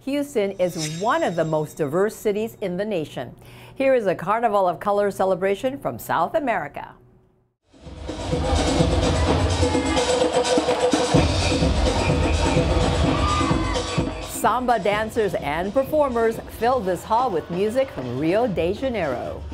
Houston is one of the most diverse cities in the nation. Here is a Carnival of Colors celebration from South America. Samba dancers and performers filled this hall with music from Rio de Janeiro.